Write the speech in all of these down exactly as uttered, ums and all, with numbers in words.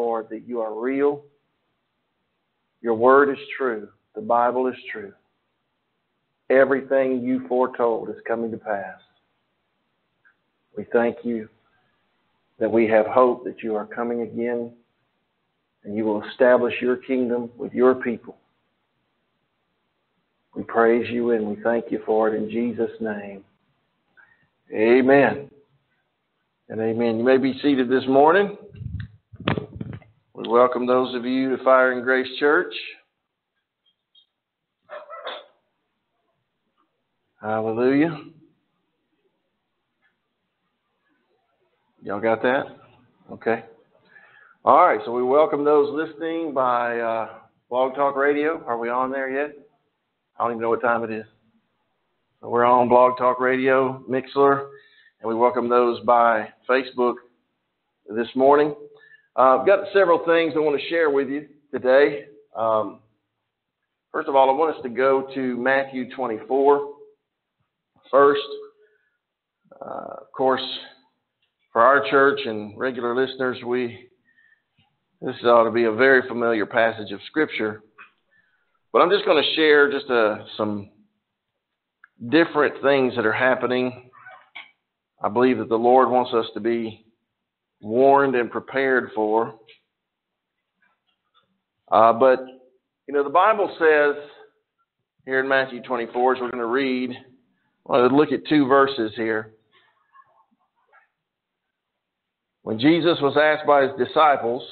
Lord, that you are real. Your word is true. The Bible is true. Everything you foretold is coming to pass. We thank you that we have hope that you are coming again and you will establish your kingdom with your people. We praise you and we thank you for it in Jesus' name. Amen. And amen. You may be seated this morning. We welcome those of you to Fire and Grace Church. Hallelujah. Y'all got that? Okay. All right, so we welcome those listening by uh, Blog Talk Radio. Are we on there yet? I don't even know what time it is. So we're on Blog Talk Radio, Mixler, and we welcome those by Facebook this morning. Uh, I've got several things I want to share with you today. Um, first of all, I want us to go to Matthew twenty-four first. Uh, of course, for our church and regular listeners, we this ought to be a very familiar passage of Scripture. But I'm just going to share just uh, some different things that are happening. I believe that the Lord wants us to be warned and prepared for. Uh, but, you know, the Bible says here in Matthew twenty-four, as we're going to read, I want to look at two verses here. When Jesus was asked by his disciples,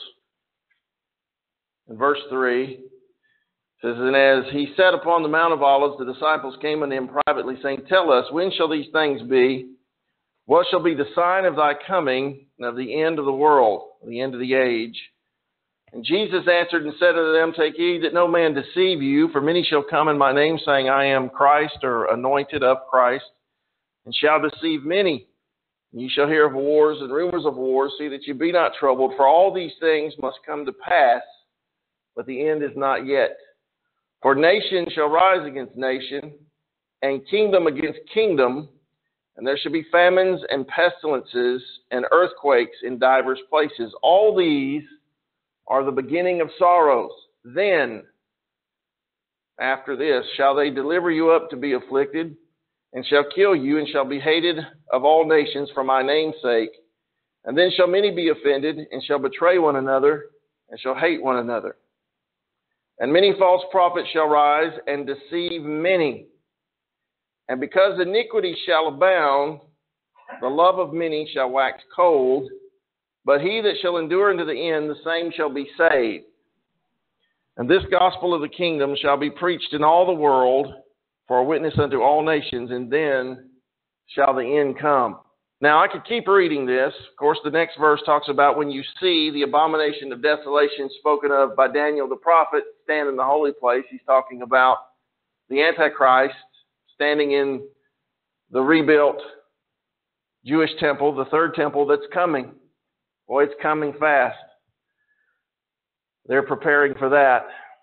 in verse three, it says, "And as he sat upon the Mount of Olives, the disciples came unto him privately, saying, Tell us, when shall these things be? What shall be the sign of thy coming and of the end of the world, the end of the age? And Jesus answered and said unto them, Take heed that no man deceive you, for many shall come in my name, saying, I am Christ, or anointed of Christ, and shall deceive many. And ye shall hear of wars and rumors of wars. See that you be not troubled, for all these things must come to pass, but the end is not yet. For nation shall rise against nation, and kingdom against kingdom, and there shall be famines and pestilences and earthquakes in divers places. All these are the beginning of sorrows. Then, after this, shall they deliver you up to be afflicted, and shall kill you, and shall be hated of all nations for my name's sake. And then shall many be offended, and shall betray one another, and shall hate one another. And many false prophets shall rise and deceive many. And because iniquity shall abound, the love of many shall wax cold. But he that shall endure unto the end, the same shall be saved. And this gospel of the kingdom shall be preached in all the world for a witness unto all nations, and then shall the end come." Now, I could keep reading this. Of course, the next verse talks about when you see the abomination of desolation spoken of by Daniel the prophet stand in the holy place. He's talking about the Antichrist standing in the rebuilt Jewish temple, the third temple that's coming. Boy, it's coming fast. They're preparing for that.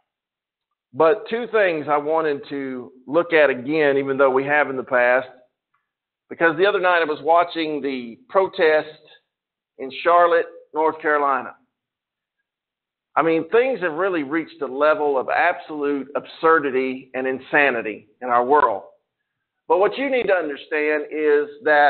But two things I wanted to look at again, even though we have in the past. Because the other night I was watching the protest in Charlotte, North Carolina. I mean, things have really reached a level of absolute absurdity and insanity in our world. But what you need to understand is that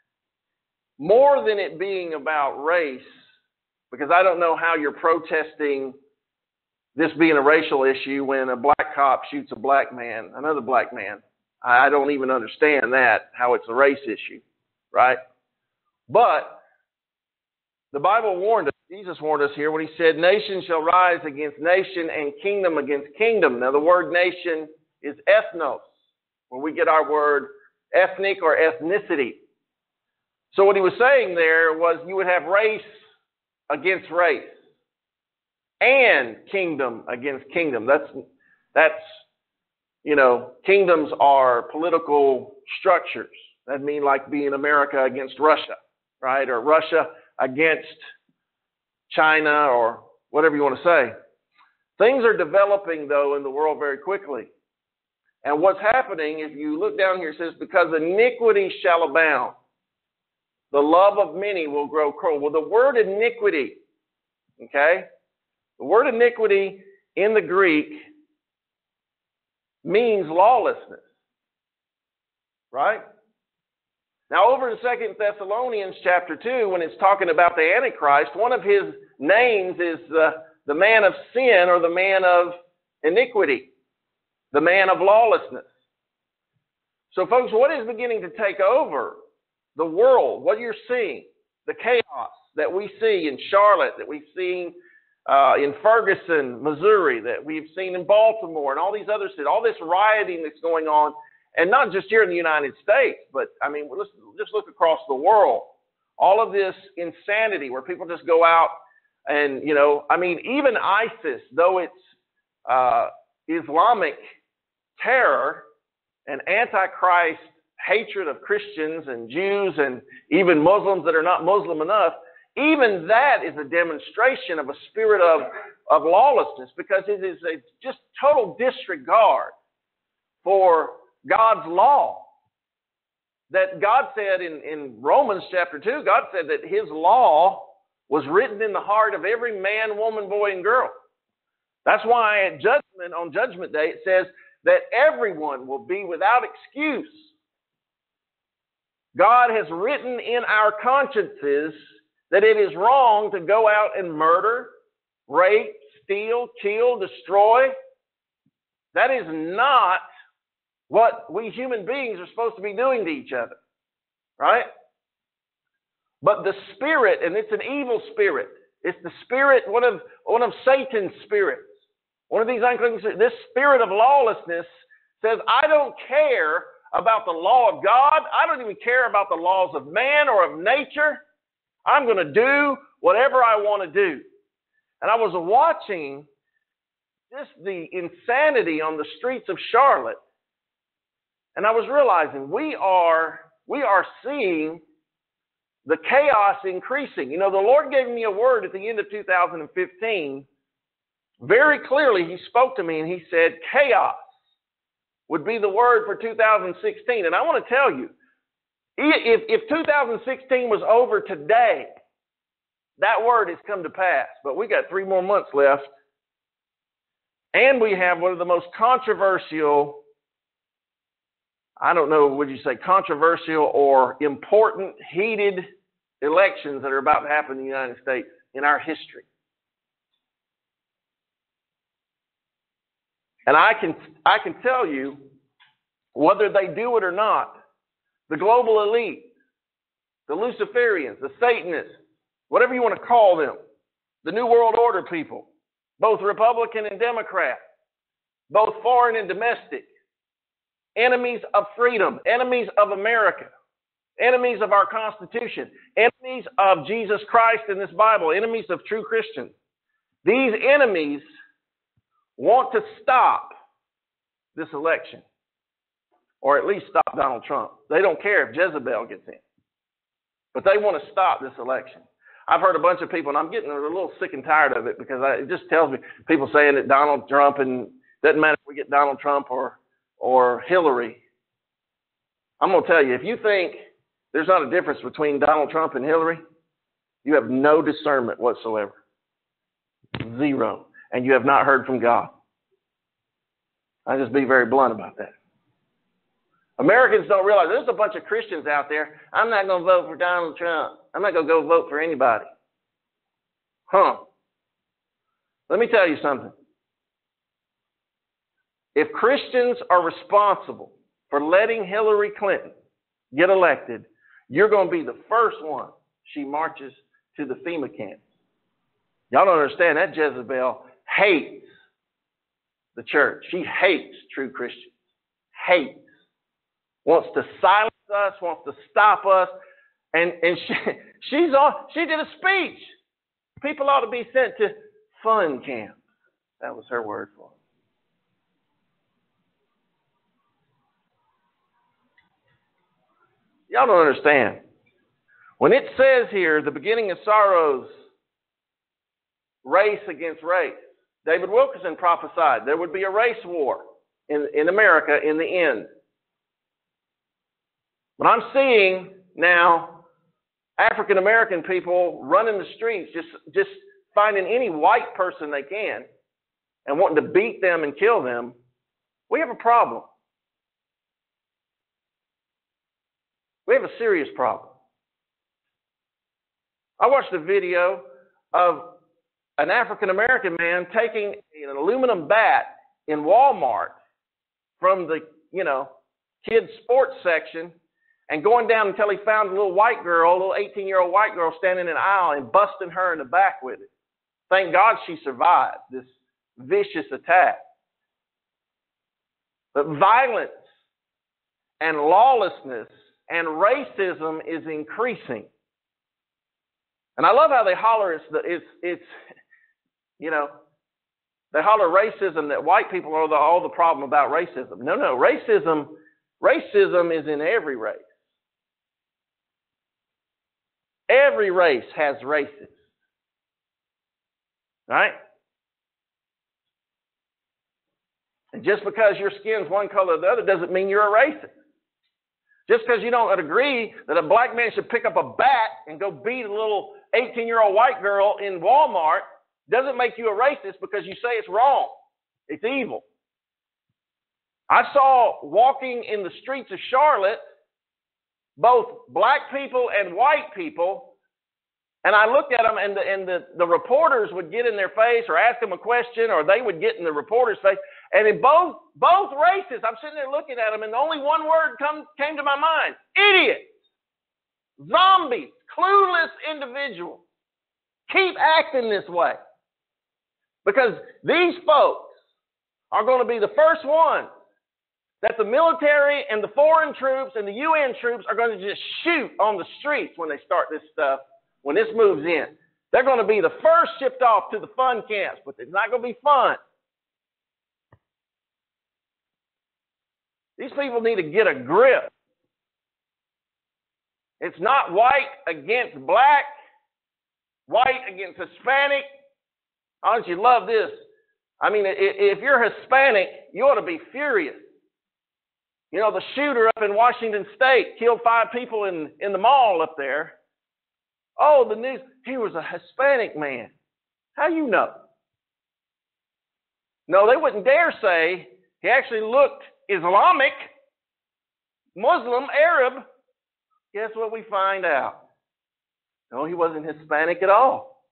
more than it being about race, because I don't know how you're protesting this being a racial issue when a black cop shoots a black man, another black man. I don't even understand that, how it's a race issue, right? But the Bible warned us, Jesus warned us here when he said, nation shall rise against nation and kingdom against kingdom. Now the word nation is ethnos, where we get our word ethnic or ethnicity. So what he was saying there was you would have race against race and kingdom against kingdom. That's, that's, you know, kingdoms are political structures. That mean like being America against Russia, right? Or Russia against China or whatever you want to say. Things are developing, though, in the world very quickly. And what's happening, if you look down here, it says, because iniquity shall abound, the love of many will grow cold. Well, the word iniquity Okay? The word iniquity in the Greek means lawlessness. Right? Now, over in Second Thessalonians chapter two, when it's talking about the Antichrist, one of his names is the, the man of sin or the man of iniquity, the man of lawlessness. So, folks, what is beginning to take over the world? What you're seeing, the chaos that we see in Charlotte, that we've seen uh, in Ferguson, Missouri, that we've seen in Baltimore, and all these other cities, all this rioting that's going on, and not just here in the United States, but, I mean, let's just look across the world. All of this insanity where people just go out and, you know, I mean, even ISIS, though it's uh, Islamic terror and antichrist hatred of Christians and Jews and even Muslims that are not Muslim enough, even that is a demonstration of a spirit of, of lawlessness, because it is a just total disregard for God's law. That God said in, in Romans chapter two, God said that His law was written in the heart of every man, woman, boy, and girl. That's why at judgment, on Judgment Day, it says that everyone will be without excuse. God has written in our consciences that it is wrong to go out and murder, rape, steal, kill, destroy. That is not what we human beings are supposed to be doing to each other, right? But the spirit, and it's an evil spirit, it's the spirit, one of one of Satan's spirits, one of these unclean spirits, this spirit of lawlessness says, I don't care about the law of God, I don't even care about the laws of man or of nature, I'm going to do whatever I want to do. And I was watching just the insanity on the streets of Charlotte, and I was realizing we are we are seeing the chaos increasing. You know, the Lord gave me a word at the end of two thousand fifteen. Very clearly, He spoke to me and He said, chaos would be the word for two thousand sixteen. And I want to tell you, if, if two thousand sixteen was over today, that word has come to pass. But we got three more months left. And we have one of the most controversial, I don't know, would you say controversial or important, heated elections that are about to happen in the United States in our history. And I can I can tell you, whether they do it or not, the global elite, the Luciferians, the Satanists, whatever you want to call them, the New World Order people, both Republican and Democrat, both foreign and domestic, enemies of freedom, enemies of America, enemies of our Constitution, enemies of Jesus Christ in this Bible, enemies of true Christians. These enemies want to stop this election, or at least stop Donald Trump. They don't care if Jezebel gets in, but they want to stop this election. I've heard a bunch of people, and I'm getting a little sick and tired of it, because I, it just tells me, people saying that Donald Trump, and doesn't matter if we get Donald Trump or or Hillary. I'm going to tell you, if you think there's not a difference between Donald Trump and Hillary, you have no discernment whatsoever. Zero. And you have not heard from God. I'll just be very blunt about that. Americans don't realize there's a bunch of Christians out there. I'm not going to vote for Donald Trump. I'm not going to go vote for anybody. Huh. Let me tell you something. If Christians are responsible for letting Hillary Clinton get elected, you're going to be the first one she marches to the FEMA camps. Y'all don't understand, that Jezebel hates the church. She hates true Christians. Hates. Wants to silence us, wants to stop us. And, and she, she's on, she did a speech. People ought to be sent to fun camps. That was her word for it. Y'all don't understand. When it says here, the beginning of sorrows, race against race, David Wilkerson prophesied there would be a race war in, in America in the end. But I'm seeing now African American people running the streets, just, just finding any white person they can and wanting to beat them and kill them, we have a problem. We have a serious problem. I watched a video of an African-American man taking an aluminum bat in Walmart from the, you know, kids' sports section and going down until he found a little white girl, a little eighteen-year-old white girl standing in an aisle and busting her in the back with it. Thank God she survived this vicious attack. But violence and lawlessness and racism is increasing. And I love how they holler, it's, the, it's, it's you know, they holler racism, that white people are the, all the problem about racism. No, no, racism, racism is in every race. Every race has racists. Right? And just because your skin's one color or the other doesn't mean you're a racist. Just because you don't agree that a black man should pick up a bat and go beat a little eighteen-year-old white girl in Walmart doesn't make you a racist because you say it's wrong. It's evil. I saw walking in the streets of Charlotte both black people and white people, and I looked at them, and the, and the, the reporters would get in their face or ask them a question, or they would get in the reporter's face. And in both both races, I'm sitting there looking at them, and only one word come, came to my mind: idiots, zombies, clueless individuals. Keep acting this way. Because these folks are going to be the first ones that the military and the foreign troops and the U N troops are going to just shoot on the streets when they start this stuff, when this moves in. They're going to be the first shipped off to the fun camps, but it's not going to be fun. These people need to get a grip. It's not white against black, white against Hispanic. Don't you love this? I mean, if you're Hispanic, you ought to be furious. You know, the shooter up in Washington State killed five people in, in the mall up there. Oh, the news, he was a Hispanic man. How you know? No, they wouldn't dare say he actually looked Islamic, Muslim, Arab. Guess what we find out? No, he wasn't Hispanic at all.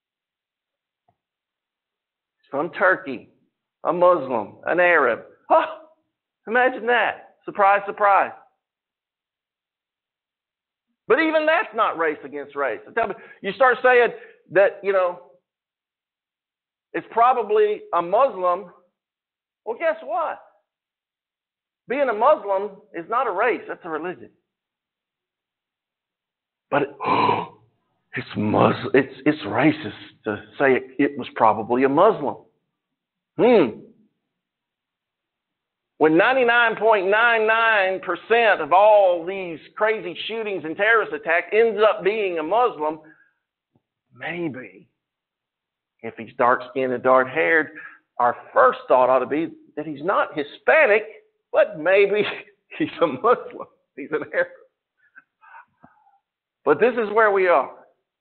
He's from Turkey, a Muslim, an Arab. Oh, imagine that. Surprise, surprise. But even that's not race against race. You start saying that, you know, it's probably a Muslim. Well, guess what? Being a Muslim is not a race. That's a religion. But it, oh, it's, Muslim, it's, it's racist to say it, it was probably a Muslim. Hmm. When ninety-nine point nine nine percent of all these crazy shootings and terrorist attacks ends up being a Muslim, maybe if he's dark-skinned and dark-haired, our first thought ought to be that he's not Hispanic, but maybe he's a Muslim. He's an Arab. But this is where we are.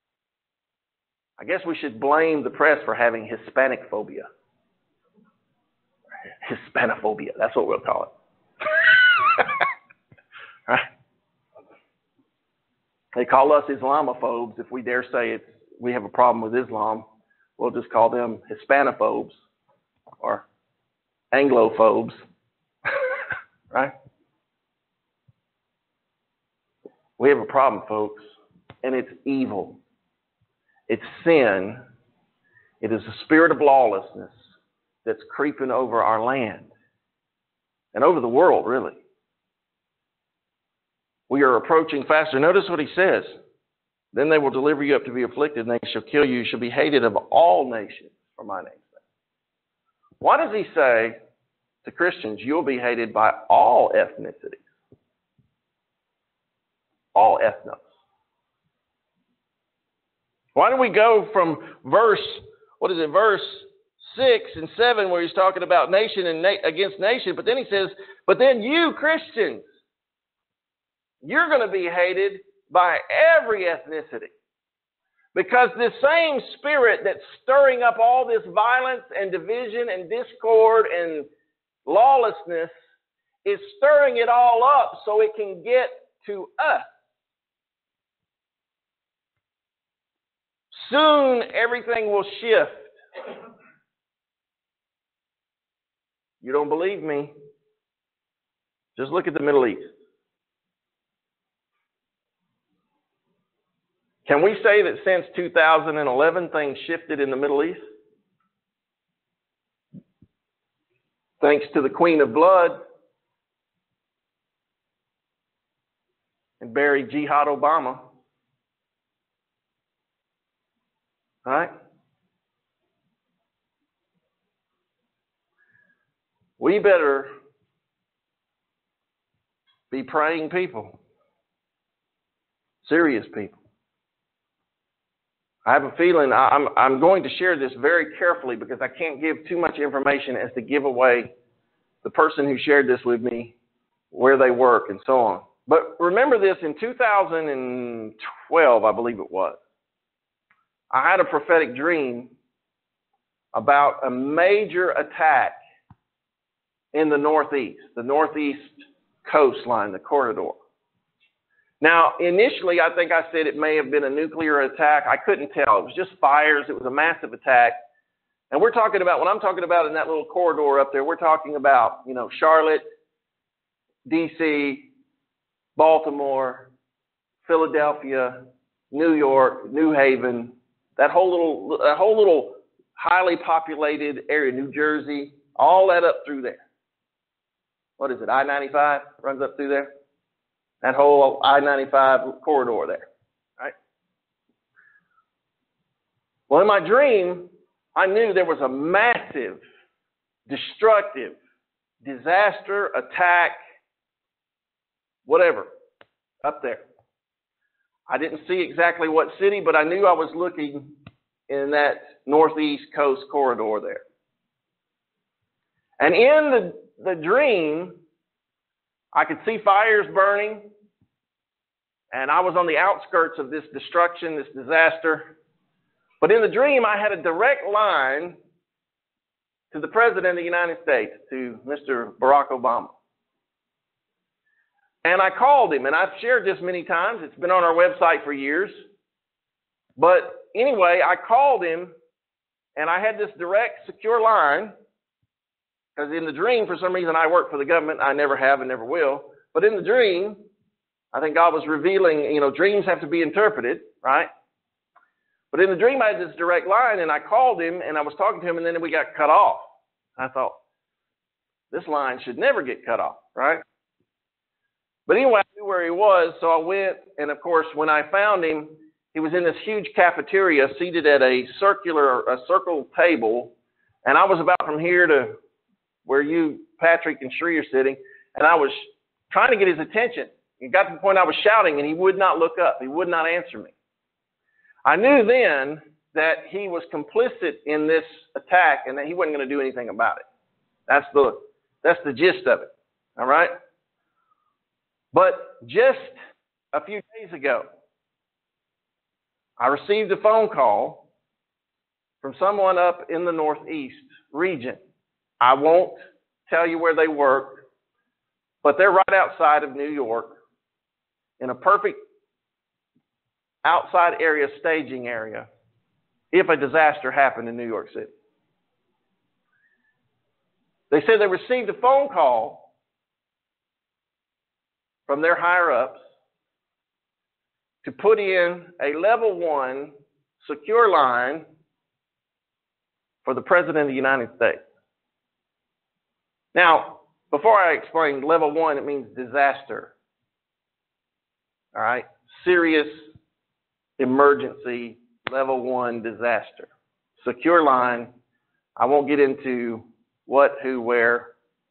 I guess we should blame the press for having Hispanic phobia. Hispanophobia. That's what we'll call it. Right? They call us Islamophobes if we dare say it's, we have a problem with Islam. We'll just call them Hispanophobes or Anglophobes. Right? We have a problem, folks, and it's evil. It's sin. It is the spirit of lawlessness that's creeping over our land and over the world, really. We are approaching faster. Notice what he says. Then they will deliver you up to be afflicted, and they shall kill you. You shall be hated of all nations for my name's sake. Why does he say to Christians, you'll be hated by all ethnicities? All ethnos. Why do we go from verse, what is it, verse six and seven, where he's talking about nation and na- against nation, but then he says, but then you Christians, you're going to be hated by every ethnicity. Because this same spirit that's stirring up all this violence and division and discord and lawlessness is stirring it all up so it can get to us. Soon everything will shift. You don't believe me? Just look at the Middle East. Can we say that since two thousand eleven things shifted in the Middle East? Thanks to the Queen of Blood and Barry Jihad Obama. All right? We better be praying people. Serious people. I have a feeling I'm, I'm going to share this very carefully because I can't give too much information as to give away the person who shared this with me, where they work, and so on. But remember this, in two thousand twelve, I believe it was, I had a prophetic dream about a major attack in the Northeast, the Northeast coastline, the corridor. Now, initially, I think I said it may have been a nuclear attack. I couldn't tell. It was just fires. It was a massive attack. And we're talking about, when I'm talking about in that little corridor up there, we're talking about, you know, Charlotte, D C, Baltimore, Philadelphia, New York, New Haven, that whole little, that whole little highly populated area, New Jersey, all that up through there. What is it, I ninety-five runs up through there? That whole I ninety-five corridor there, right? Well, in my dream, I knew there was a massive, destructive, disaster, attack, whatever, up there. I didn't see exactly what city, but I knew I was looking in that northeast coast corridor there. And in the, the dream, I could see fires burning, and I was on the outskirts of this destruction, this disaster. But in the dream, I had a direct line to the President of the United States, to Mister Barack Obama. And I called him, and I've shared this many times. It's been on our website for years. But anyway, I called him, and I had this direct, secure line. Because in the dream, for some reason, I work for the government. I never have and never will. But in the dream, I think God was revealing, you know, dreams have to be interpreted, right? But in the dream, I had this direct line, and I called him, and I was talking to him, and then we got cut off. I thought, this line should never get cut off, right? But anyway, I knew where he was, so I went, and of course, when I found him, he was in this huge cafeteria, seated at a circular, a circle table, and I was about from here to where you, Patrick, and Shree are sitting, and I was trying to get his attention. It got to the point I was shouting, and he would not look up. He would not answer me. I knew then that he was complicit in this attack and that he wasn't going to do anything about it. That's the, that's the gist of it, all right? But just a few days ago, I received a phone call from someone up in the Northeast region. I won't tell you where they work, but they're right outside of New York in a perfect outside area, staging area, if a disaster happened in New York City. They said they received a phone call from their higher-ups to put in a level one secure line for the President of the United States. Now, before I explain level one, it means disaster. All right? Serious emergency, level one disaster. Secure line. I won't get into what, who, where.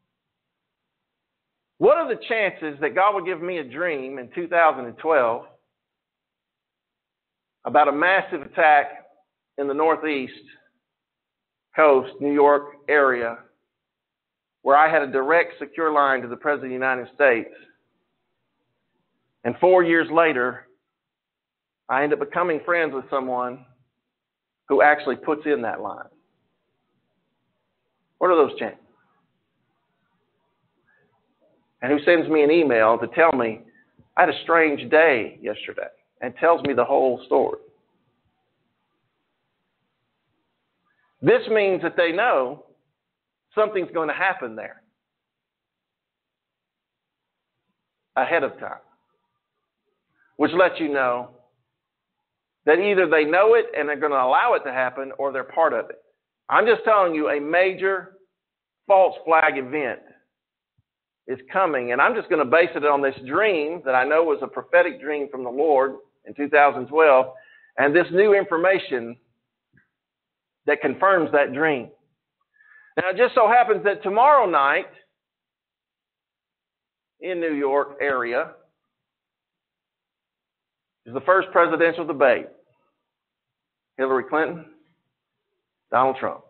What are the chances that God would give me a dream in two thousand twelve about a massive attack in the Northeast coast, New York area, where I had a direct, secure line to the President of the United States, and four years later, I end up becoming friends with someone who actually puts in that line. What are those chances? And who sends me an email to tell me, I had a strange day yesterday, and tells me the whole story. This means that they know something's going to happen there ahead of time, which lets you know that either they know it and they're going to allow it to happen, or they're part of it. I'm just telling you, a major false flag event is coming, and I'm just going to base it on this dream that I know was a prophetic dream from the Lord in two thousand twelve, and this new information that confirms that dream. Now, it just so happens that tomorrow night in New York area is the first presidential debate. Hillary Clinton, Donald Trump.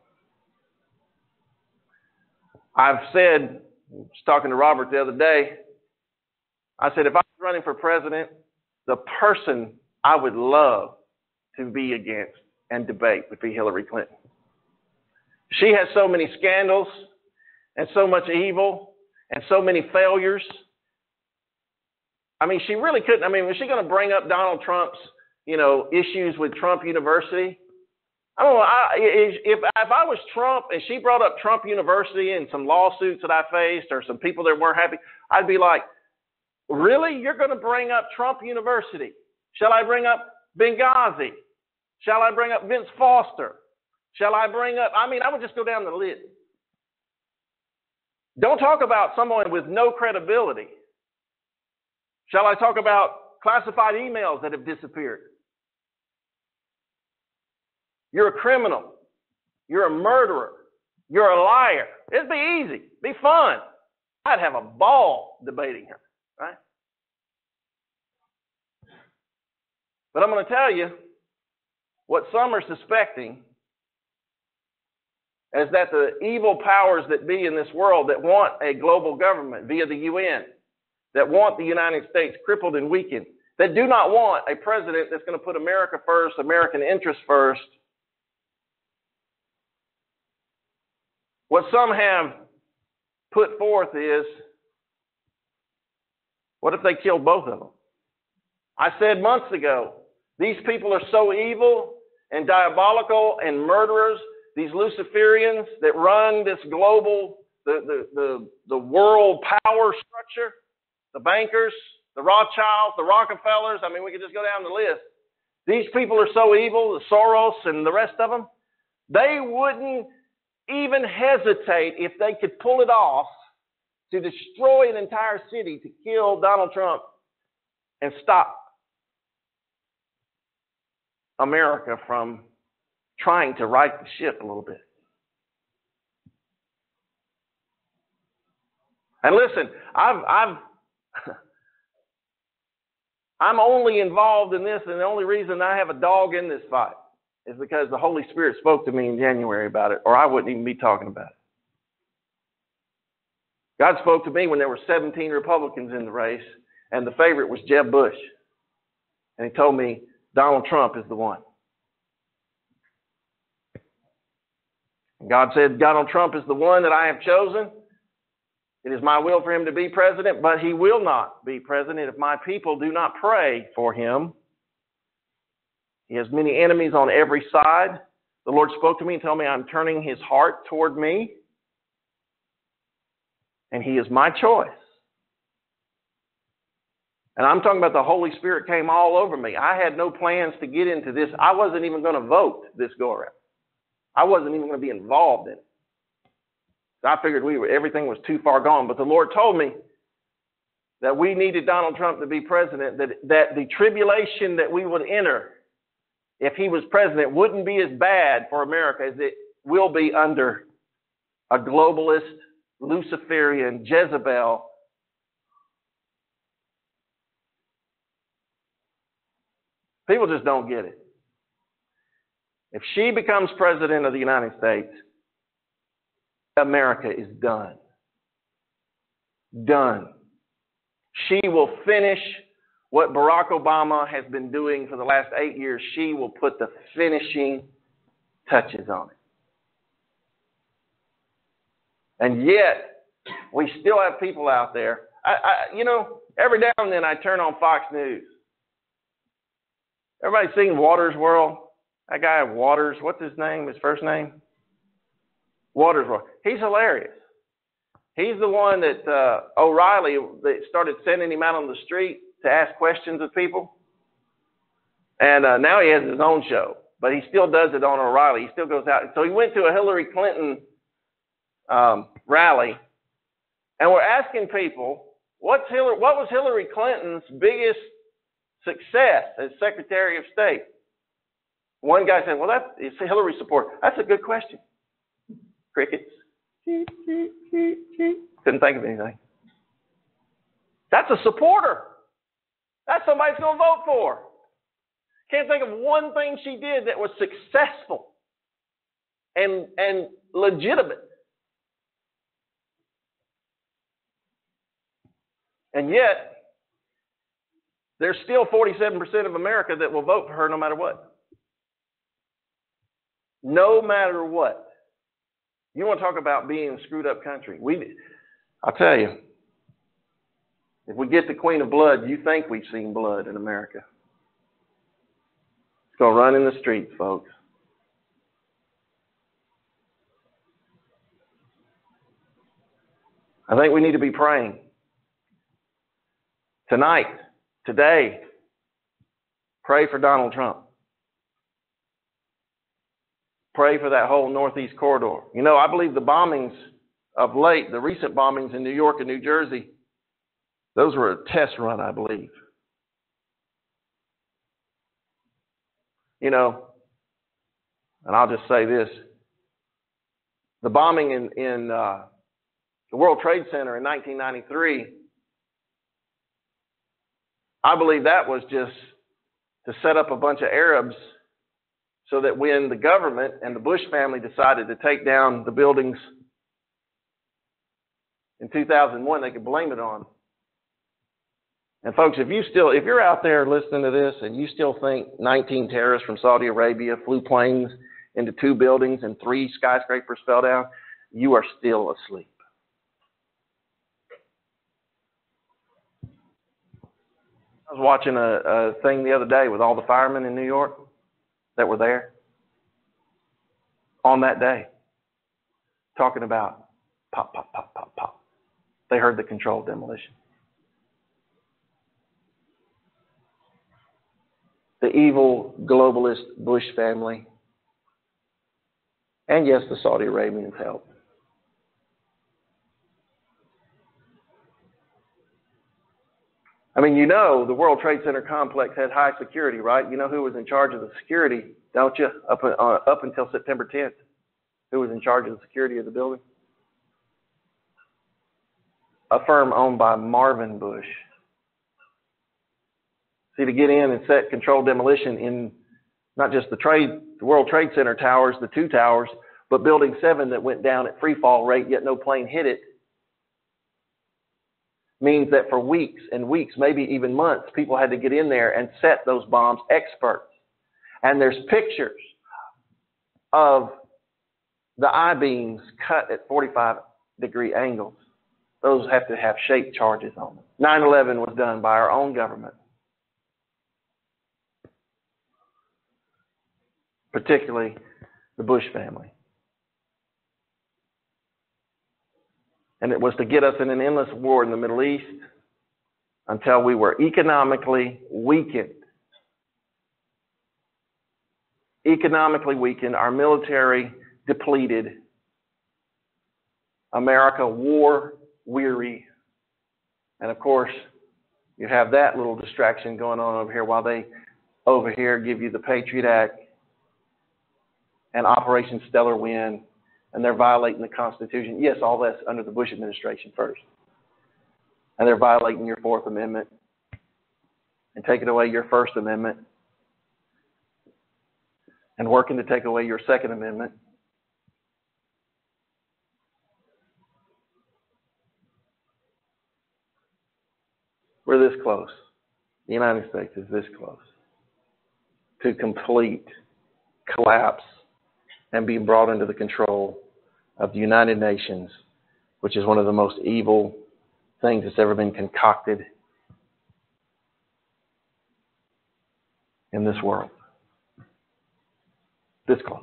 I've said, I was talking to Robert the other day, I said, if I was running for president, the person I would love to be against and debate would be Hillary Clinton. She has so many scandals and so much evil and so many failures. I mean, she really couldn't. I mean, was she going to bring up Donald Trump's, you know, issues with Trump University? I don't know. I, if, if I was Trump and she brought up Trump University and some lawsuits that I faced or some people that weren't happy, I'd be like, really? You're going to bring up Trump University? Shall I bring up Benghazi? Shall I bring up Vince Foster? Shall I bring up, I mean, I would just go down the list. Don't talk about someone with no credibility. Shall I talk about classified emails that have disappeared? You're a criminal. You're a murderer. You're a liar. It'd be easy. Be fun. I'd have a ball debating her, right? But I'm going to tell you what some are suspecting is that the evil powers that be in this world that want a global government via the U N, that want the United States crippled and weakened, that do not want a president that's going to put America first, American interests first. What some have put forth is, what if they killed both of them? I said months ago, these people are so evil and diabolical and murderers, these Luciferians that run this global, the, the, the, the world power structure, the bankers, the Rothschilds, the Rockefellers, I mean, we could just go down the list. These people are so evil, the Soros and the rest of them, they wouldn't even hesitate if they could pull it off to destroy an entire city, to kill Donald Trump and stop America from trying to right the ship a little bit. And listen, I've, I've, I'm only involved in this, and the only reason I have a dog in this fight is because the Holy Spirit spoke to me in January about it, or I wouldn't even be talking about it. God spoke to me when there were seventeen Republicans in the race, and the favorite was Jeb Bush. And he told me, Donald Trump is the one. And God said, Donald Trump is the one that I have chosen. It is my will for him to be president, but he will not be president if my people do not pray for him. He has many enemies on every side. The Lord spoke to me and told me I'm turning his heart toward me. And he is my choice. And I'm talking about the Holy Spirit came all over me. I had no plans to get into this. I wasn't even going to vote this go around. I wasn't even going to be involved in it. I figured we were, everything was too far gone. But the Lord told me that we needed Donald Trump to be president, that, that the tribulation that we would enter if he was president wouldn't be as bad for America as it will be under a globalist, Luciferian, Jezebel. People just don't get it. If she becomes president of the United States, America is done. Done. She will finish what Barack Obama has been doing for the last eight years, she will put the finishing touches on it. And yet, we still have people out there. I, I, you know, every now and then I turn on Fox News. Everybody seen Waters World? That guy Waters, what's his name, his first name? Waters World. He's hilarious. He's the one that uh, O'Reilly that started sending him out on the street to ask questions of people. And uh, now he has his own show, but he still does it on O'Reilly. He still goes out. So he went to a Hillary Clinton um, rally, and we're asking people, what's Hillary, what was Hillary Clinton's biggest success as Secretary of State? One guy said, well, that's it's Hillary support. That's a good question. Crickets. Couldn't think of anything. That's a supporter. That's somebody who's going to vote for. Can't think of one thing she did that was successful and, and legitimate. And yet, there's still forty-seven percent of America that will vote for her no matter what. No matter what. You want to talk about being a screwed up country. We, I'll tell you, if we get the Queen of Blood, you think we've seen blood in America. It's going to run in the streets, folks. I think we need to be praying. Tonight, today, pray for Donald Trump. Pray for that whole Northeast corridor. You know, I believe the bombings of late, the recent bombings in New York and New Jersey, those were a test run, I believe. You know, and I'll just say this. The bombing in, in uh, the World Trade Center in nineteen ninety-three, I believe that was just to set up a bunch of Arabs so that when the government and the Bush family decided to take down the buildings in two thousand one, they could blame it on. And folks, if you still, if you're out there listening to this and you still think nineteen terrorists from Saudi Arabia flew planes into two buildings and three skyscrapers fell down, you are still asleep. I was watching a, a thing the other day with all the firemen in New York that were there on that day, talking about pop, pop, pop, pop, pop. They heard the controlled demolition. The evil globalist Bush family, and yes, the Saudi Arabians helped. I mean, you know, the World Trade Center complex had high security, right? You know who was in charge of the security, don't you? Up, uh, up until September tenth. Who was in charge of the security of the building? A firm owned by Marvin Bush. See, to get in and set controlled demolition in not just the trade, the World Trade Center towers, the two towers, but Building seven that went down at free fall rate, yet no plane hit it, means that for weeks and weeks, maybe even months, people had to get in there and set those bombs, experts. And there's pictures of the I-beams cut at forty-five degree angles. Those have to have shape charges on them. nine eleven was done by our own government, particularly the Bush family. And it was to get us in an endless war in the Middle East until we were economically weakened. Economically weakened, our military depleted, America war weary. And of course, you have that little distraction going on over here while they over here give you the Patriot Act and Operation Stellar Wind. And they're violating the Constitution. Yes, all that's under the Bush administration first. And they're violating your Fourth Amendment and taking away your First Amendment and working to take away your Second Amendment. We're this close. the United States is this close to complete collapse and being brought into the control of the United Nations, which is one of the most evil things that's ever been concocted in this world. This close.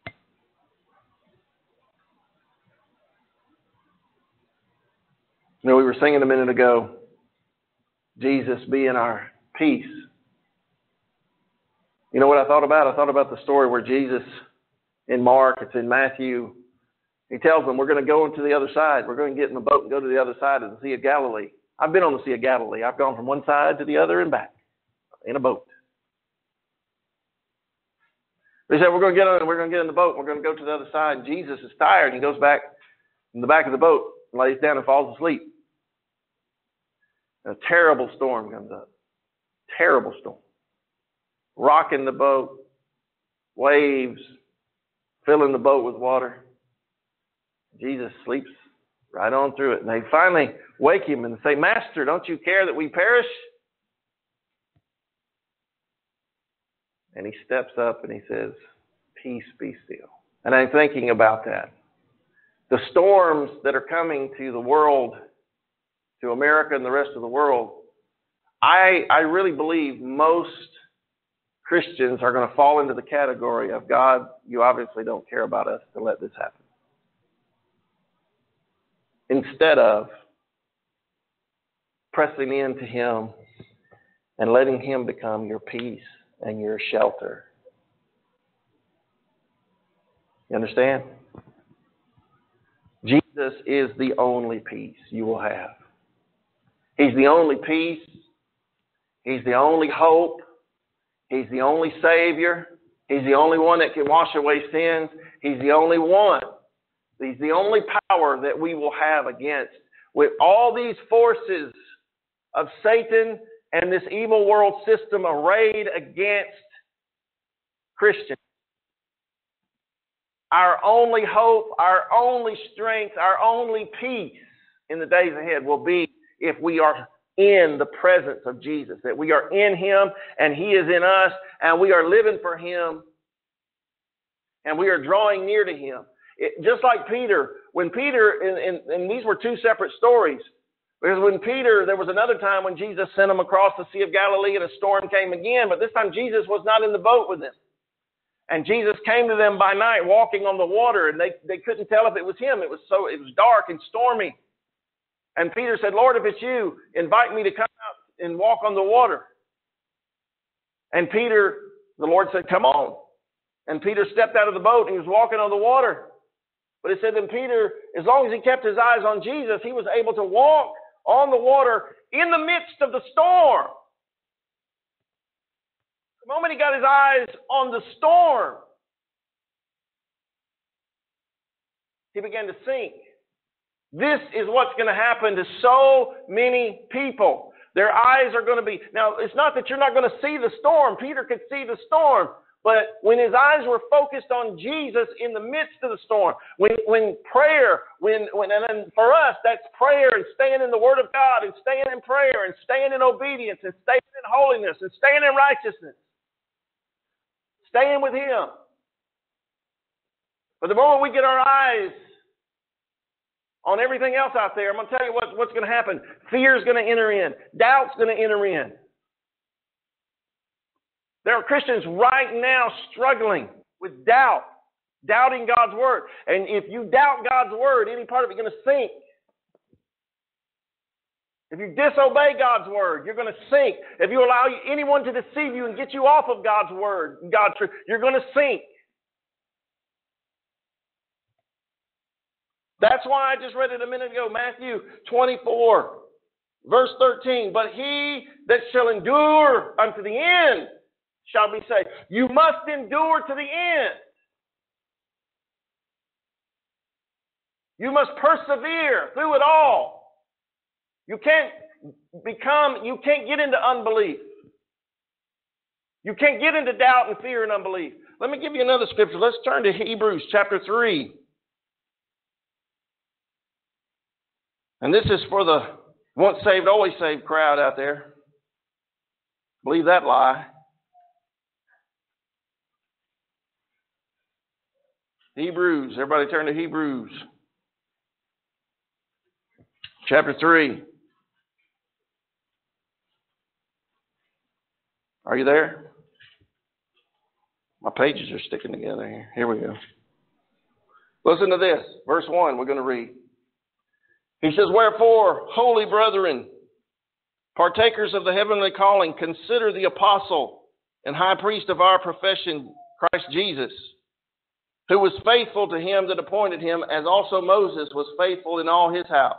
You know, we were singing a minute ago, Jesus being our peace. You know what I thought about? I thought about the story where Jesus, in Mark, it's in Matthew, he tells them, we're going to go into the other side. We're going to get in the boat and go to the other side of the Sea of Galilee. I've been on the Sea of Galilee. I've gone from one side to the other and back in a boat. He said, we're going to get on, we're going to get in the boat. We're going to go to the other side. And Jesus is tired. He goes back in the back of the boat and lays down and falls asleep. And a terrible storm comes up. Terrible storm. Rocking the boat. Waves. Filling the boat with water. Jesus sleeps right on through it. And they finally wake him and say, Master, don't you care that we perish? And he steps up and he says, peace, be still. And I'm thinking about that. The storms that are coming to the world, to America and the rest of the world, I, I really believe most Christians are going to fall into the category of, God, you obviously don't care about us to let this happen. Instead of pressing into Him and letting Him become your peace and your shelter. You understand? Jesus is the only peace you will have. He's the only peace. He's the only hope. He's the only Savior. He's the only one that can wash away sins. He's the only one. He's the only power that we will have against. With all these forces of Satan and this evil world system arrayed against Christians, our only hope, our only strength, our only peace in the days ahead will be if we are in the presence of Jesus, that we are in Him and He is in us and we are living for Him and we are drawing near to Him. It, just like Peter, when Peter, and, and, and these were two separate stories, because when Peter, there was another time when Jesus sent him across the Sea of Galilee and a storm came again, but this time Jesus was not in the boat with them. And Jesus came to them by night walking on the water, and they, they couldn't tell if it was Him. It was so it was dark and stormy. And Peter said, Lord, if it's you, invite me to come out and walk on the water. And Peter, the Lord said, come on. And Peter stepped out of the boat and he was walking on the water. But it said that Peter, as long as he kept his eyes on Jesus, he was able to walk on the water in the midst of the storm. The moment he got his eyes on the storm, he began to sink. This is what's going to happen to so many people. Their eyes are going to be... Now, it's not that you're not going to see the storm. Peter could see the storm. But when his eyes were focused on Jesus in the midst of the storm, when when prayer, when when and then for us, that's prayer and staying in the Word of God and staying in prayer and staying in obedience and staying in holiness and staying in righteousness. Staying with Him. But the moment we get our eyes on everything else out there, I'm going to tell you what, what's going to happen. Fear is going to enter in. Doubt's going to enter in. There are Christians right now struggling with doubt, doubting God's Word. And if you doubt God's Word, any part of it is going to sink. If you disobey God's Word, you're going to sink. If you allow anyone to deceive you and get you off of God's Word, God's truth, you're going to sink. That's why I just read it a minute ago, Matthew twenty-four, verse thirteen. But he that shall endure unto the end shall be saved. You must endure to the end. You must persevere through it all. You can't become, you can't get into unbelief. You can't get into doubt and fear and unbelief. Let me give you another scripture. Let's turn to Hebrews chapter three. And this is for the once saved, always saved crowd out there. Believe that lie. Hebrews. Everybody turn to Hebrews. Chapter three. Are you there? My pages are sticking together here. Here we go. Listen to this. Verse one, we're going to read. He says, "Wherefore, holy brethren, partakers of the heavenly calling, consider the apostle and high priest of our profession, Christ Jesus, who was faithful to him that appointed him, as also Moses was faithful in all his house."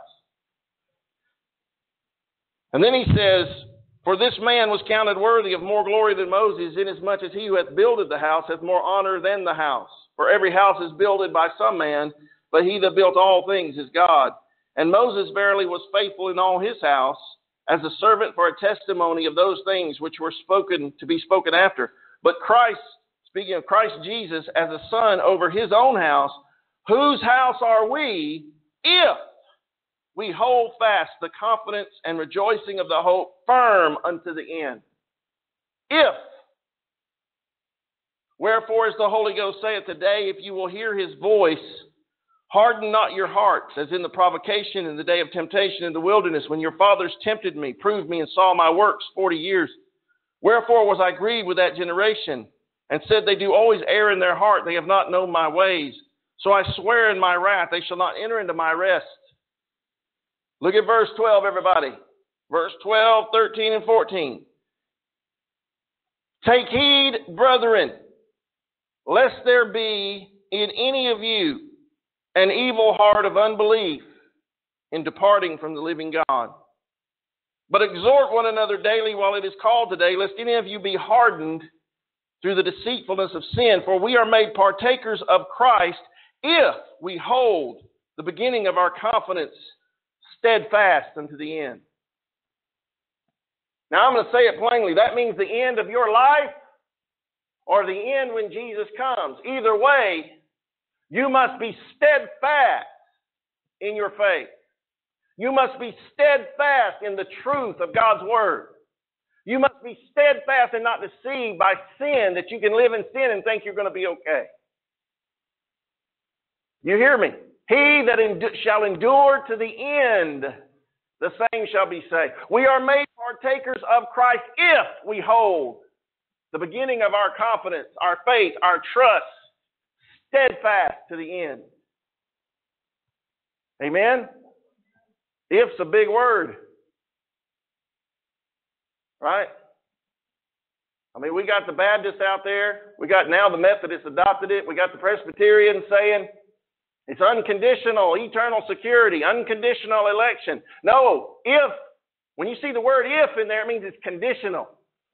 And then he says, "For this man was counted worthy of more glory than Moses, inasmuch as he who hath builded the house hath more honor than the house. For every house is builded by some man, but he that built all things is God. And Moses verily was faithful in all his house, as a servant for a testimony of those things which were spoken to be spoken after. But Christ," speaking of Christ Jesus, "as a son over his own house, whose house are we, if we hold fast the confidence and rejoicing of the hope firm unto the end." If. "Wherefore, as the Holy Ghost saith today, if you will hear his voice, harden not your hearts, as in the provocation in the day of temptation in the wilderness, when your fathers tempted me, proved me, and saw my works forty years. Wherefore was I grieved with that generation, and said, they do always err in their heart, they have not known my ways. So I swear in my wrath, they shall not enter into my rest." Look at verse twelve, everybody. Verse twelve, thirteen, and fourteen. "Take heed, brethren, lest there be in any of you an evil heart of unbelief in departing from the living God. But exhort one another daily while it is called today, lest any of you be hardened through the deceitfulness of sin. For we are made partakers of Christ, if we hold the beginning of our confidence steadfast unto the end." Now I'm going to say it plainly. That means the end of your life or the end when Jesus comes. Either way, you must be steadfast in your faith. You must be steadfast in the truth of God's Word. You must be steadfast and not deceived by sin, that you can live in sin and think you're going to be okay. You hear me? "He that endu- shall endure to the end, the same shall be saved." We are made partakers of Christ if we hold the beginning of our confidence, our faith, our trust, steadfast to the end. Amen? If's a big word. Right? I mean, we got the Baptists out there. We got now the Methodists adopted it. We got the Presbyterians saying it's unconditional, eternal security, unconditional election. No, if, when you see the word if in there, it means it's conditional.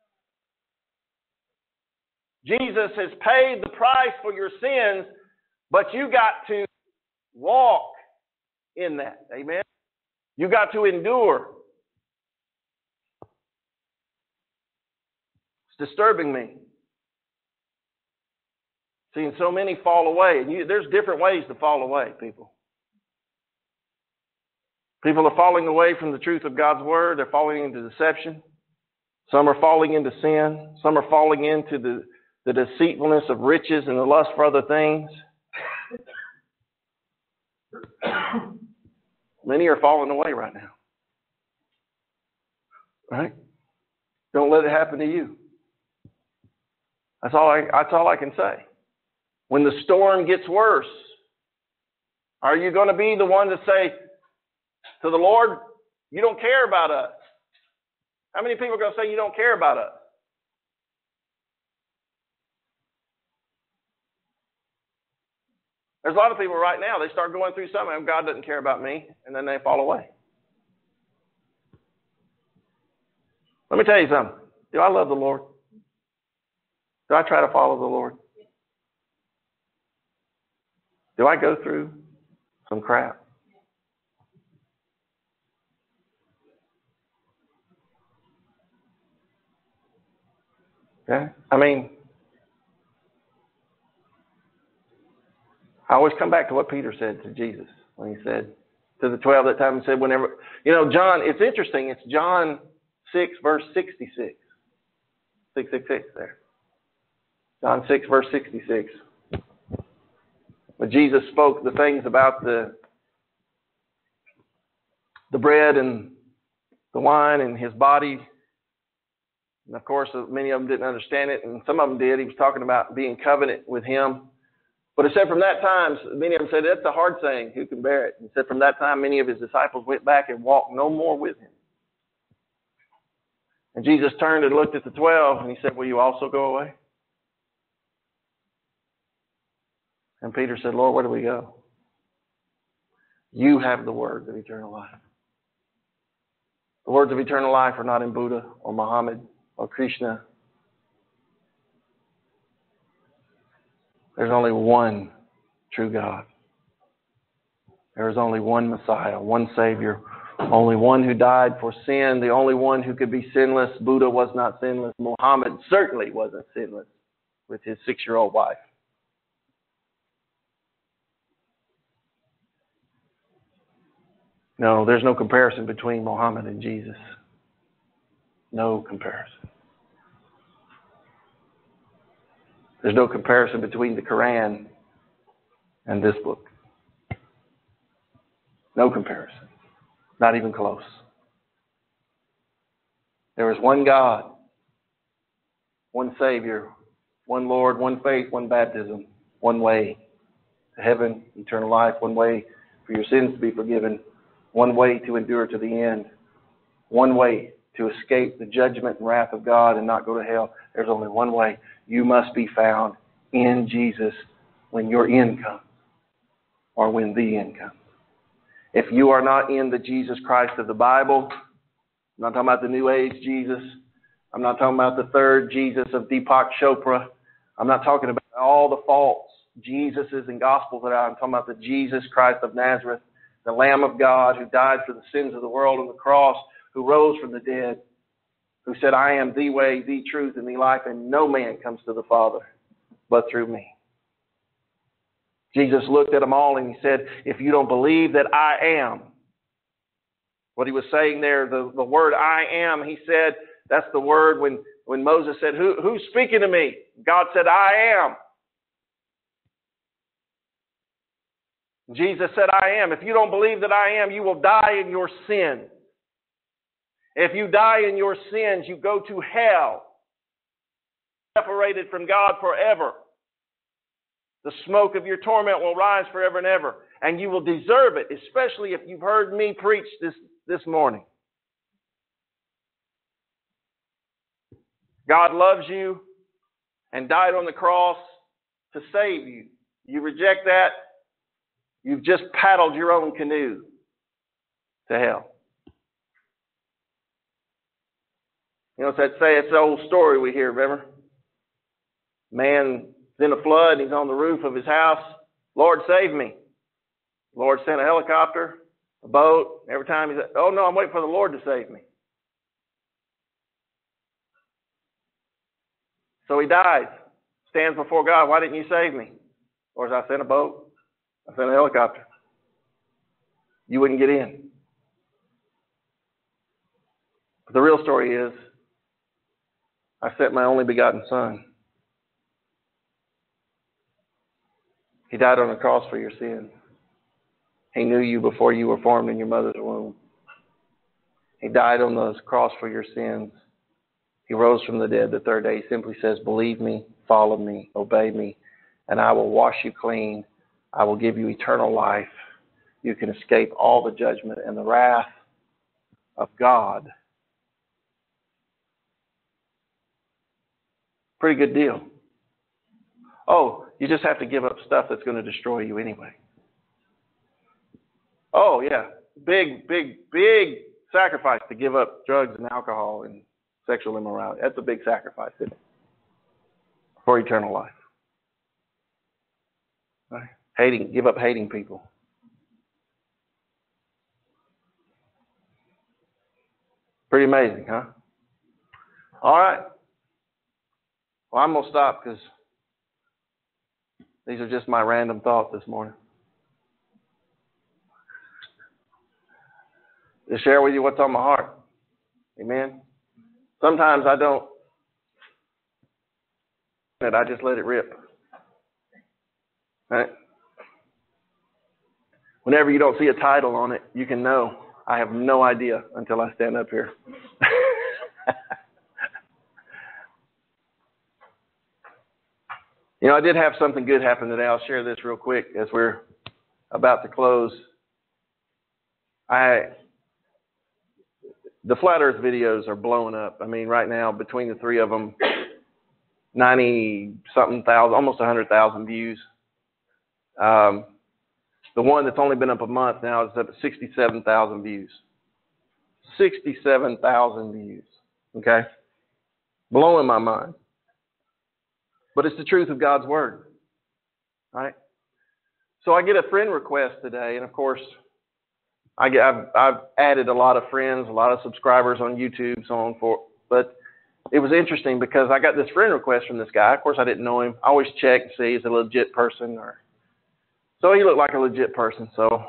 Jesus has paid the price for your sins, but you got to walk in that. Amen? You got to endure. It's disturbing me, seeing so many fall away. And you, there's different ways to fall away, people. People are falling away from the truth of God's Word. They're falling into deception. Some are falling into sin. Some are falling into the, the deceitfulness of riches and the lust for other things. Many are falling away right now. Right? Don't let it happen to you. That's all I, that's all I can say. When the storm gets worse, are you going to be the one to say to the Lord, you don't care about us? How many people are going to say you don't care about us? There's a lot of people right now, they start going through something, and God doesn't care about me, and then they fall away. Let me tell you something. Do I love the Lord? Do I try to follow the Lord? Do I go through some crap? Okay? I mean, I always come back to what Peter said to Jesus when he said to the twelve that time, and said, whenever, you know, John, it's interesting. It's John six, verse sixty-six. six six six there. John six, verse sixty-six. But Jesus spoke the things about the, the bread and the wine and his body. And of course, many of them didn't understand it, and some of them did. He was talking about being covenant with him. But it said from that time, many of them said, that's a hard saying. Who can bear it? And it said from that time, many of his disciples went back and walked no more with him. And Jesus turned and looked at the twelve, and he said, will you also go away? And Peter said, Lord, where do we go? You have the words of eternal life. The words of eternal life are not in Buddha or Muhammad or Krishna. There's only one true God. There is only one Messiah, one Savior, only one who died for sin, the only one who could be sinless. Buddha was not sinless. Muhammad certainly wasn't sinless with his six-year-old wife. No, there's no comparison between Muhammad and Jesus. No comparison. There's no comparison between the Quran and this book. No comparison. Not even close. There is one God, one Savior, one Lord, one faith, one baptism, one way to heaven, eternal life, one way for your sins to be forgiven, one way to endure to the end, one way to escape the judgment and wrath of God and not go to hell. There's only one way. You must be found in Jesus when your end comes or when the end comes. If you are not in the Jesus Christ of the Bible, I'm not talking about the New Age Jesus. I'm not talking about the third Jesus of Deepak Chopra. I'm not talking about all the false Jesuses and Gospels that are. I'm talking about the Jesus Christ of Nazareth, the Lamb of God who died for the sins of the world on the cross, who rose from the dead, who said, I am the way, the truth, and the life, and no man comes to the Father but through me. Jesus looked at them all and he said, if you don't believe that I am, what he was saying there, the, the word I am, he said, that's the word when, when Moses said, Who, who's speaking to me? God said, I am. Jesus said, I am. If you don't believe that I am, you will die in your sins. If you die in your sins, you go to hell, separated from God forever. The smoke of your torment will rise forever and ever, and you will deserve it, especially if you've heard me preach this, this morning. God loves you and died on the cross to save you. You reject that, you've just paddled your own canoe to hell. You know, it's that say, it's the old story we hear, remember? Man in a flood, he's on the roof of his house. Lord, save me. The Lord sent a helicopter, a boat. Every time he said, oh no, I'm waiting for the Lord to save me. So he dies, stands before God. Why didn't you save me? Lord, I sent a boat. I sent a helicopter. You wouldn't get in. But the real story is, I sent my only begotten Son. He died on the cross for your sins. He knew you before you were formed in your mother's womb. He died on the cross for your sins. He rose from the dead the third day. He simply says, believe me, follow me, obey me, and I will wash you clean. I will give you eternal life. You can escape all the judgment and the wrath of God. Pretty good deal. Oh, you just have to give up stuff that's going to destroy you anyway. Oh, yeah. Big, big, big sacrifice to give up drugs and alcohol and sexual immorality. That's a big sacrifice, isn't it? For eternal life. Right? Hating, give up hating people. Pretty amazing, huh? All right. Well, I'm going to stop because these are just my random thoughts this morning. To share with you what's on my heart. Amen. Sometimes I don't it, I just let it rip. Right? Whenever you don't see a title on it, you can know. I have no idea until I stand up here. You know, I did have something good happen today. I'll share this real quick as we're about to close. I the Flat Earth videos are blowing up. I mean, right now, between the three of them, ninety-something thousand, almost one hundred thousand views. Um, the one that's only been up a month now is up at sixty-seven thousand views. sixty-seven thousand views. Okay? Blowing my mind. But it's the truth of God's Word. Right? So I get a friend request today, and of course, I get, I've, I've added a lot of friends, a lot of subscribers on YouTube, so on and forth. But it was interesting because I got this friend request from this guy. Of course, I didn't know him. I always check and see he's a legit person. Or So he looked like a legit person, so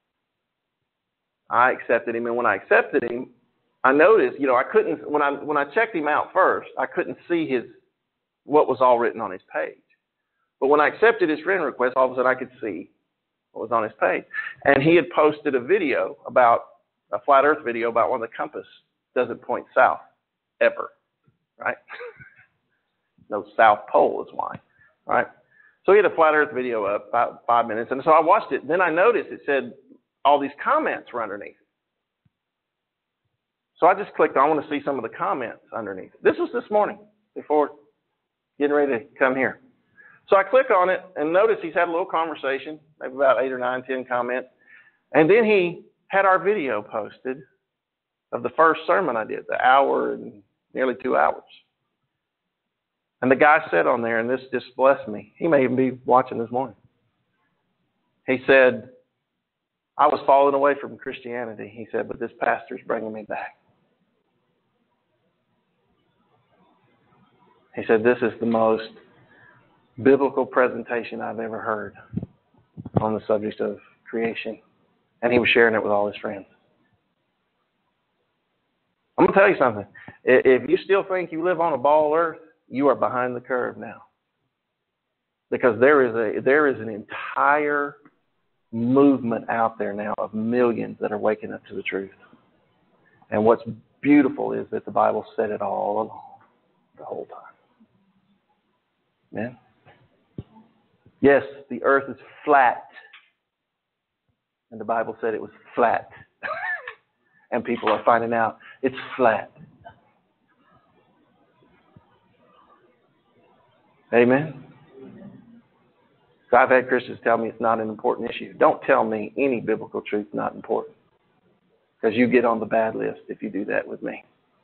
I accepted him. And when I accepted him, I noticed, you know, I couldn't, when I when I checked him out first, I couldn't see his what was all written on his page. But when I accepted his friend request, all of a sudden I could see what was on his page. And he had posted a video about, a flat earth video about when the compass doesn't point south, ever, right? No South Pole is why, right? So he had a flat earth video up, about five minutes, and so I watched it. Then I noticed it said all these comments were underneath. So I just clicked on, I want to see some of the comments underneath. This was this morning, before getting ready to come here. So I click on it and notice he's had a little conversation, maybe about eight or nine, ten comments. And then he had our video posted of the first sermon I did, the hour and nearly two hours. And the guy said on there, and this just blessed me. He may even be watching this morning. He said, I was falling away from Christianity. He said, but this pastor's bringing me back. He said, this is the most biblical presentation I've ever heard on the subject of creation. And he was sharing it with all his friends. I'm going to tell you something. If you still think you live on a ball earth, you are behind the curve now. Because there is a there is an entire movement out there now of millions that are waking up to the truth. And what's beautiful is that the Bible said it all along, the whole time. Amen? Yes, the earth is flat. And the Bible said it was flat. And people are finding out it's flat. Amen? So I've had Christians tell me it's not an important issue. Don't tell me any biblical truth is not important. Because you get on the bad list if you do that with me.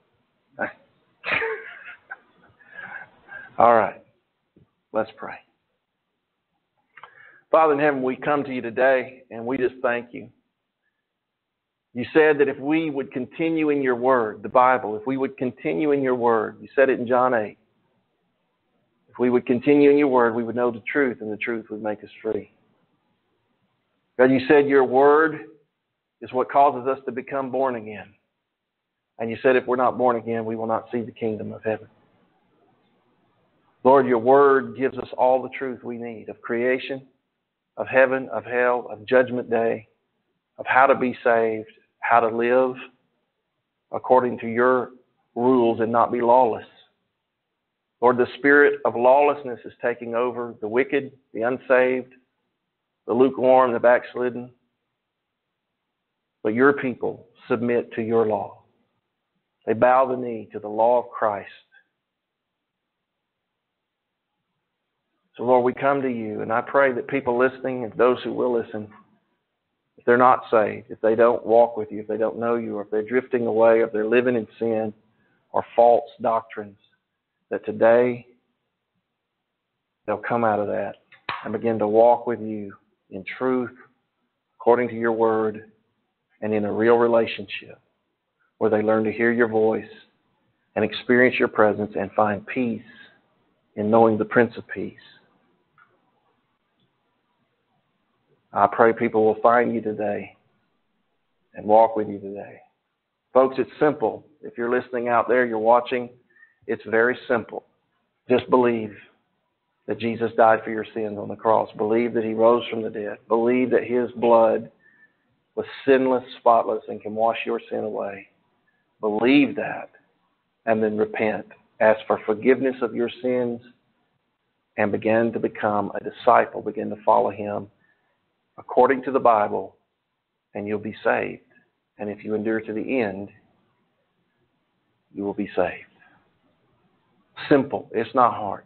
All right. Let's pray. Father in heaven, we come to you today and we just thank you. You said that if we would continue in your word, the Bible, if we would continue in your word, you said it in John eight, if we would continue in your word, we would know the truth and the truth would make us free. God, you said your word is what causes us to become born again. And you said if we're not born again, we will not see the kingdom of heaven. Lord, your word gives us all the truth we need of creation, of heaven, of hell, of judgment day, of how to be saved, how to live according to your rules and not be lawless. Lord, the spirit of lawlessness is taking over the wicked, the unsaved, the lukewarm, the backslidden. But your people submit to your law. They bow the knee to the law of Christ. So, Lord, we come to you, and I pray that people listening and those who will listen, if they're not saved, if they don't walk with you, if they don't know you, or if they're drifting away, or if they're living in sin or false doctrines, that today they'll come out of that and begin to walk with you in truth, according to your word, and in a real relationship where they learn to hear your voice and experience your presence and find peace in knowing the Prince of Peace. I pray people will find you today and walk with you today. Folks, it's simple. If you're listening out there, you're watching, it's very simple. Just believe. that Jesus died for your sins on the cross. Believe that he rose from the dead. Believe that his blood was sinless, spotless, and can wash your sin away. Believe that, and then repent. Ask for forgiveness of your sins and begin to become a disciple. Begin to follow him according to the Bible, and you'll be saved. And if you endure to the end, you will be saved. Simple. It's not hard.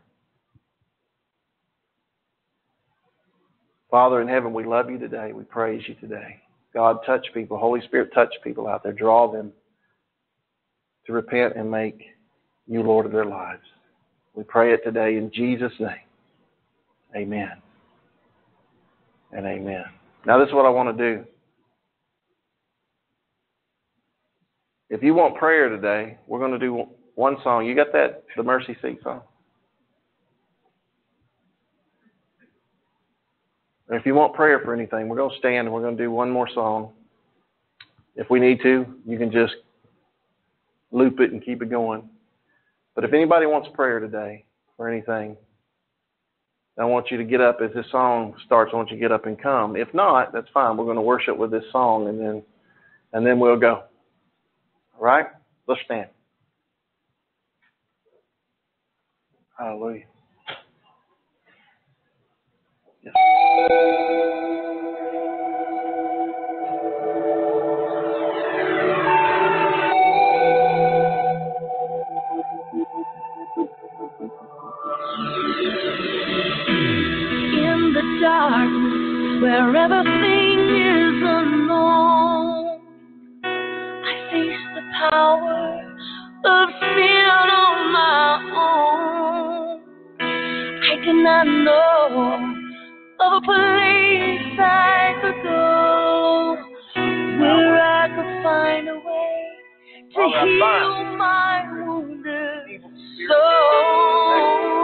Father in heaven, we love you today. We praise you today. God, touch people. Holy Spirit, touch people out there. Draw them to repent and make you Lord of their lives. We pray it today in Jesus' name. Amen. And amen. Now this is what I want to do. If you want prayer today, we're going to do one song. You got that, the Mercy Seat song? And if you want prayer for anything, we're going to stand and we're going to do one more song. If we need to, you can just loop it and keep it going. But if anybody wants prayer today or anything, I want you to get up as this song starts. I want you to get up and come. If not, that's fine. We're going to worship with this song and then and then we'll go. All right? Let's stand. Hallelujah. Yes. In the darkness, where everything is unknown, I face the power of sin on my own. I did not know of a place I could go where I could find a way to oh, heal fine. my wounded soul.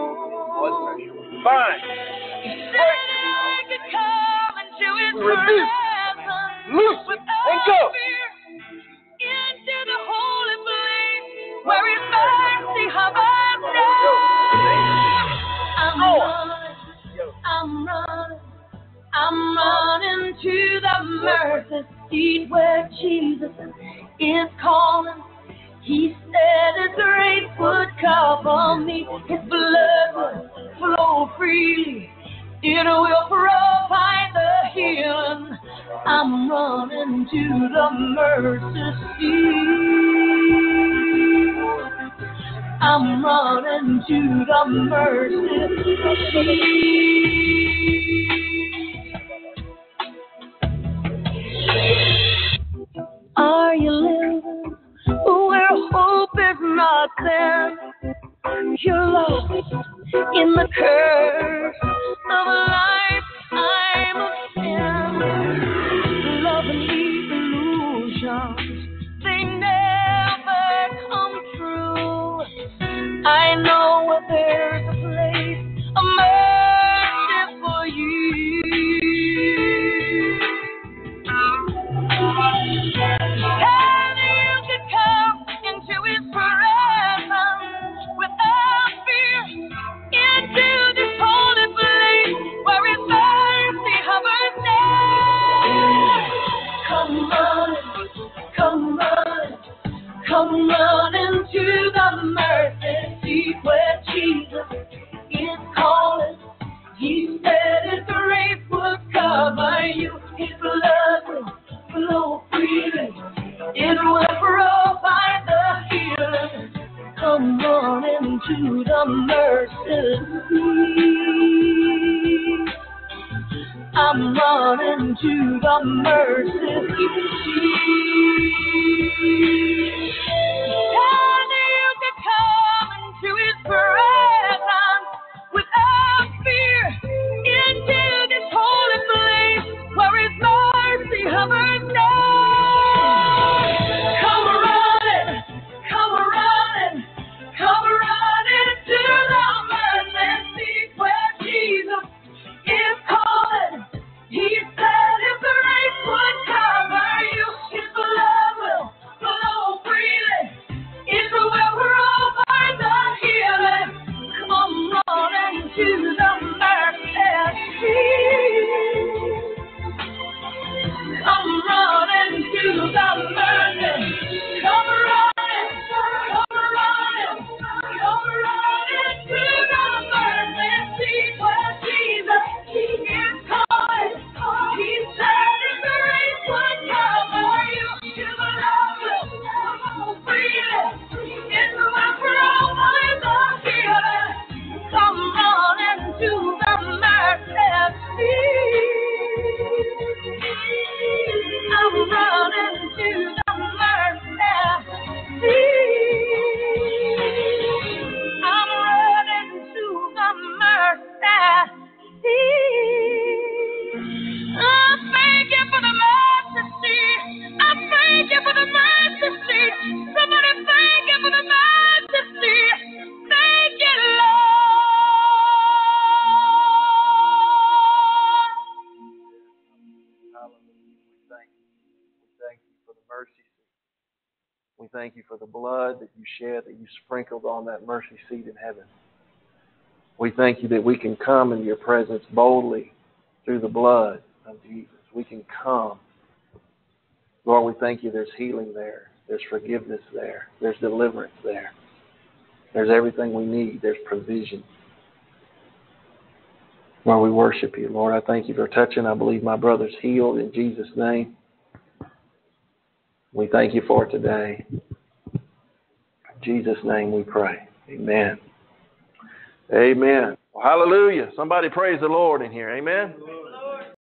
Fine. He said I could come into his presence without fear, into the holy place where his mercy hovers down. I'm running, I'm running, I'm running to the mercy seat where Jesus is calling. He said his grace would cover me, his blood would flow freely, it will provide the healing. I'm running to the mercy seat. I'm running to the mercy seat. Are you living where hope is not there? You're lost in the curse of a lifetime of sin. Love and illusions, they never come true. I know where there's a place of mercy for you. And you can come into his presence without fear, into this holy place where his mercy hovers down. Come on, come on, come on into the mercy seat where Jesus is calling. He said his grace would cover you, his blood will flow freely, it will provide the healing. Come on into the mercy seat. I'm running to the mercy seat. And you can come into his presence without fear, into this holy place where his mercy hovers down. Come running, come running, come running to the mercy seat where Jesus is calling. He said his grace would cover you, his blood will flow freely. Come running to the mercy. Come running, come running, come running to the mercy seat where Jesus is calling. He's setting the race one cover you to the love, freedom, in the way for all minds are healing. Come running to the mercy seat. I'm running to the mercy seat. I'm running to the mercy seat. I thank you for the mercy seat. I thank you for the mercy seat. Somebody thank you for the mercy seat. Thank you, Lord. Hallelujah. We thank you. We thank you for the mercy seat. We thank you for the blood that you shed, that you sprinkled on that mercy seat in heaven. We thank you that we can come into your presence boldly through the blood of Jesus. We can come. Lord, we thank you there's healing there. There's forgiveness there. There's deliverance there. There's everything we need. There's provision. Lord, we worship you. Lord, I thank you for touching. I believe my brother's healed in Jesus' name. We thank you for it today. In Jesus' name we pray. Amen. Amen. Well, hallelujah. Somebody praise the Lord in here. Amen.